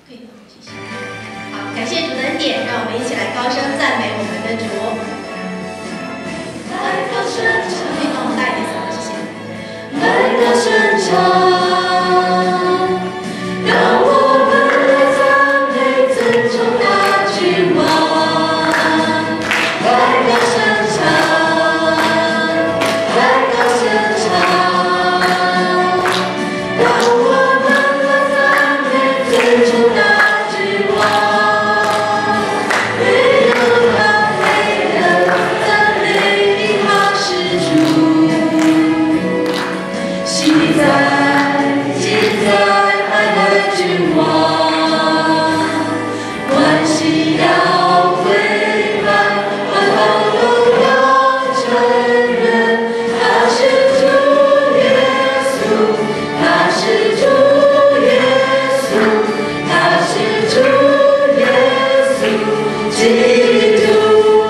可以吗？谢谢。好，感谢主的恩典，让我们一起来高声赞美我们的主。来到圣场，可以帮我们大一点声吗？谢谢。来到圣场，让我们来赞美尊崇大君王。来到圣场，来到圣场，让我们来赞美尊崇大君王。唯有他配得赞美，因他是主。喜在爱的君王，欢喜要归还，万头都要承认，他是主耶稣，他是主耶稣，他是主耶稣基督。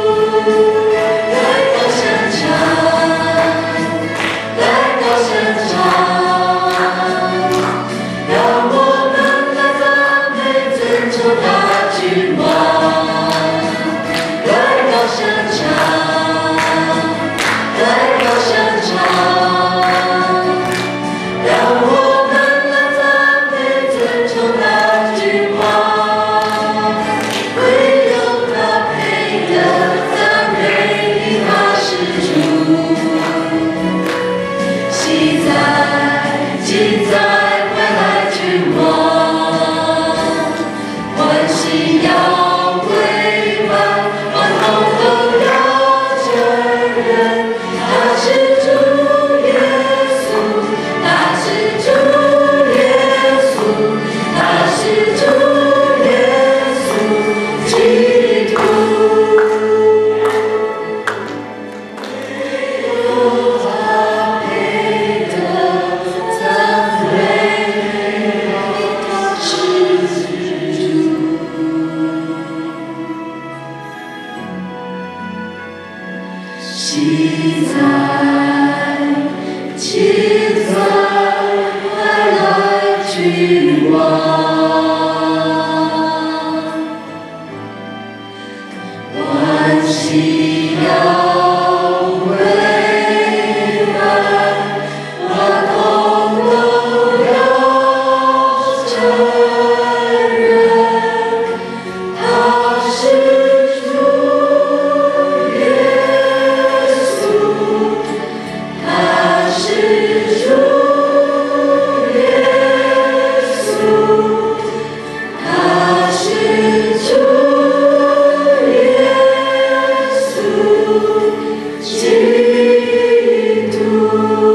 来到圣场，来到圣场，让我们来赞美尊崇大君王。来到圣场，来到圣场，让我们来赞美尊崇大君王。唯有他配得赞美，因他是主。喜在快来君王，欢喜要归还，万头都要承认，他是主耶稣，他是主耶稣，他是主耶稣基督。唯有他配得赞美，他是主。喜在快来君王，欢喜要归还，万头都要承认，他是主耶稣，他是主耶稣，他是主耶稣基督。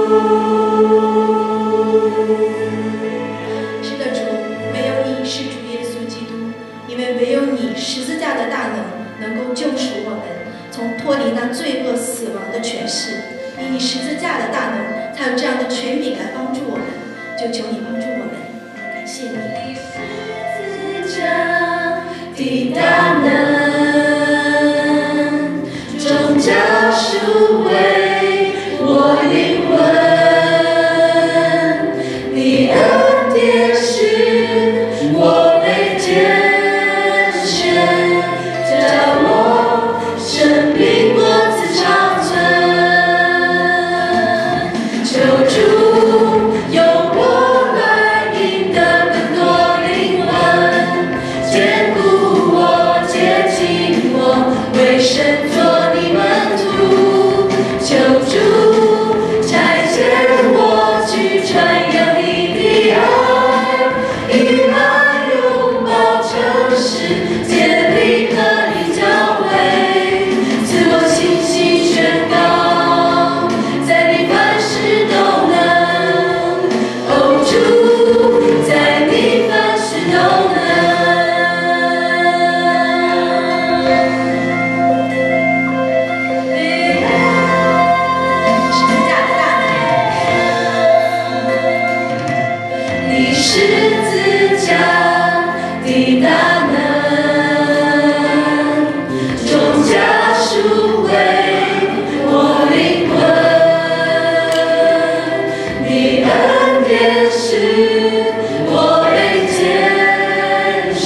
是的，主，唯有你是主耶稣基督，因为唯有你十字架的大能够救赎我们，从脱离那罪恶死亡的权势。因你十字架的大能，才有这样的权柄来帮助我们，就求你帮助我们，感谢你。十字架的大能，终将赎回我灵魂，你恩典使我被拣选，叫我生命过此长征。求主用我来赢得更多灵魂，坚固我，接近我，为神做你门徒。求主差遣我去传扬你的爱，以爱拥抱城市，建立合一教会，赐我信心宣告，在你凡事都能。哦，主，在你凡事都能。十字架的大能，你十字架的大能，终将赎回我灵魂，你恩典使我被拣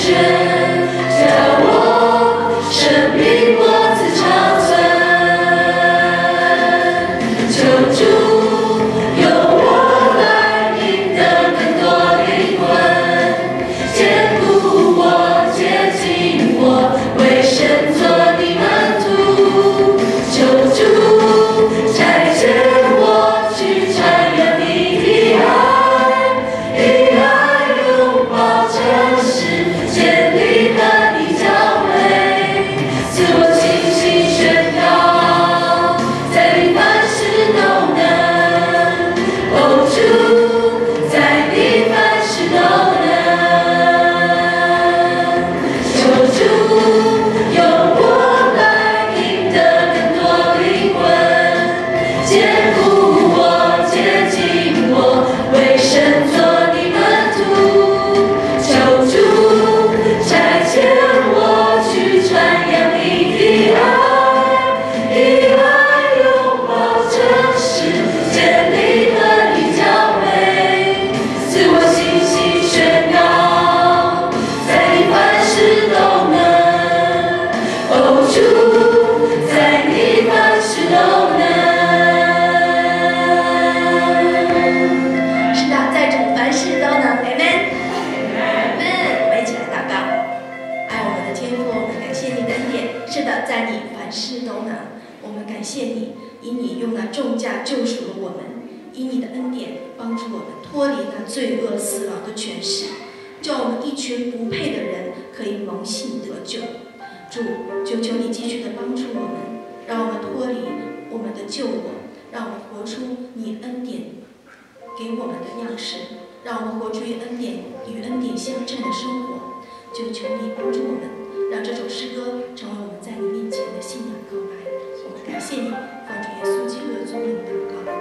的在你凡事都能。我们感谢你，因你用那重价救赎了我们，因你的恩典帮助我们脱离那罪恶死亡的权势，叫我们一群不配的人可以蒙信得救。主，就求你继续的帮助我们，让我们脱离我们的旧我，让我们活出你恩典给我们的样式，让我们活出与恩典相称的生活。就求你帮助我们，让这首诗歌成为我们在你面前的信仰告白。我们感谢你，奉主耶稣基督的尊名祷告。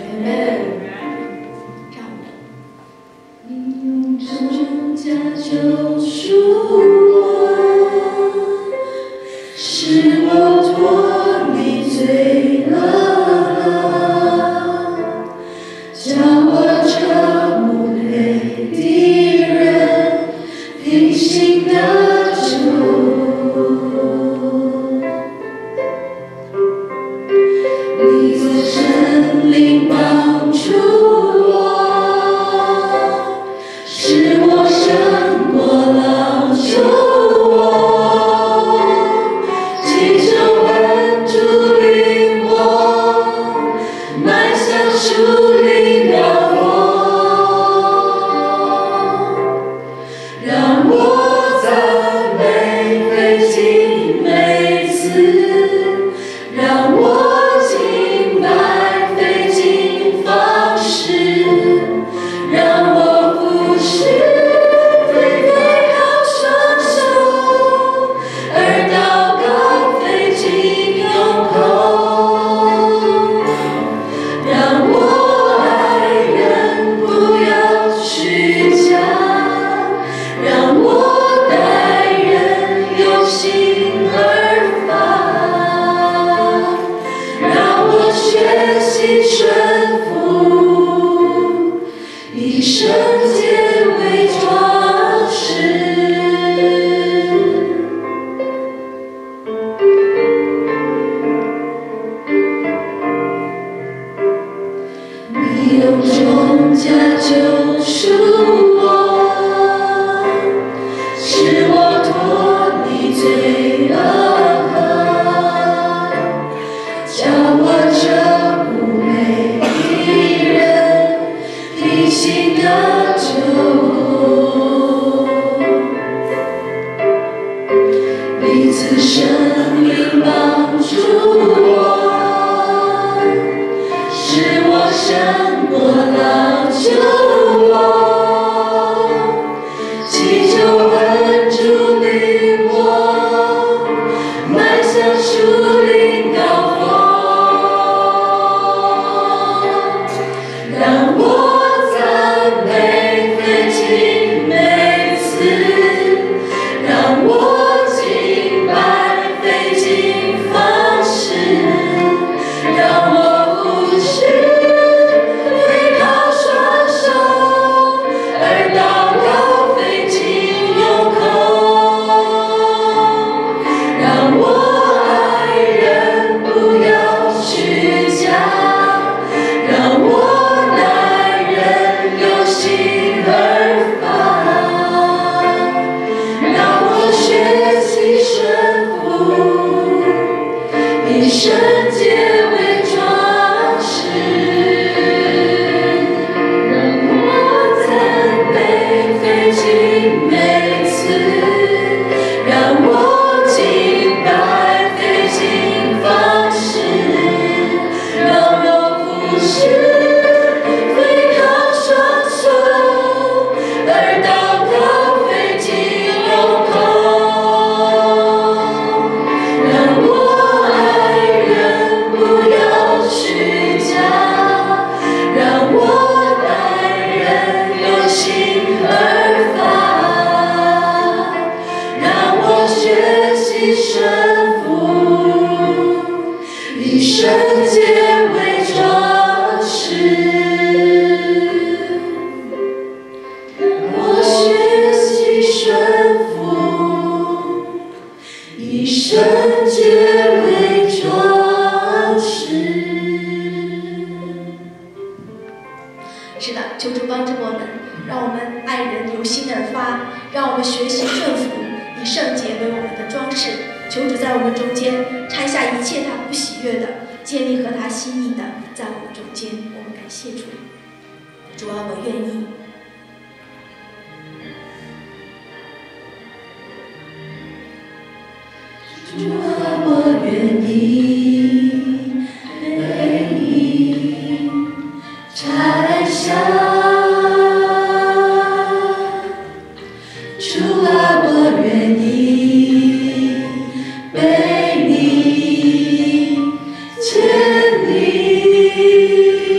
让我们你用重价救赎我，使我脱离罪恶，叫我这不配的人平行的主。你的圣灵帮助我，使我胜过老旧我，祈求恩主领我迈向属灵高峰，让我赞美费尽每次，让我让我服侍，非靠双手，而祷告费尽用口。让我爱人不要虚假，让我待人有心而发，让我学习顺服，以圣洁为装饰。你用重价救赎我，使我脱离罪恶，叫我这不配的人平行的主。你赐生命帮助我，使我胜过老旧我，祈求恩主领我迈向属灵高峰，让我赞美费尽每次，让我敬拜费尽方式，让我服侍非靠双手，而祷告费尽用口。让我爱人不要虚假，让我待人有心而发，让我学习顺服，以圣洁为装饰。让我赞美费尽每次，让我敬拜费尽方式，让我服侍非靠双手，而祷告费尽用口。让我爱人不要虚假，让我待人有心而发，让我学习顺服，以圣洁为装饰。让我学习顺服，以圣洁为装饰。 是的，求主帮助我们，让我们爱人由心而发，让我们学习顺服，以圣洁为我们的装饰。 求主在我们中间拆下一切他不喜悦的，建立和他心意的，在我们中间。我们感谢主。主啊，我愿意。 主啊，我愿意被你拆下。主啊，我愿意被你建立。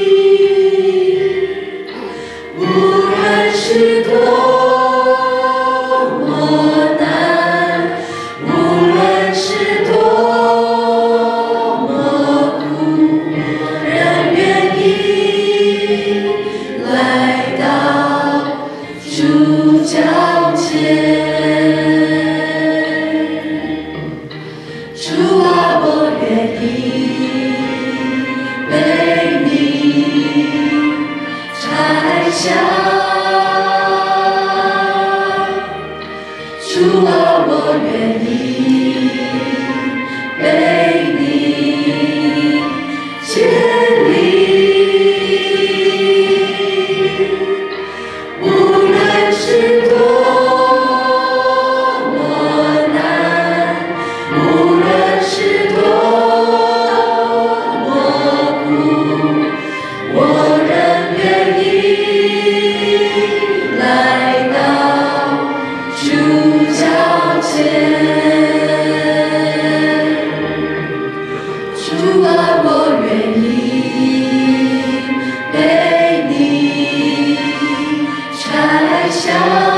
无论是多么难，无论是多么苦，仍愿意来到主脚前。主啊，我愿意被你拆下。主啊，我愿意被你建立。无论是多么难，无论是多么苦，我仍愿意来到主脚前。主啊，我愿意被你拆下。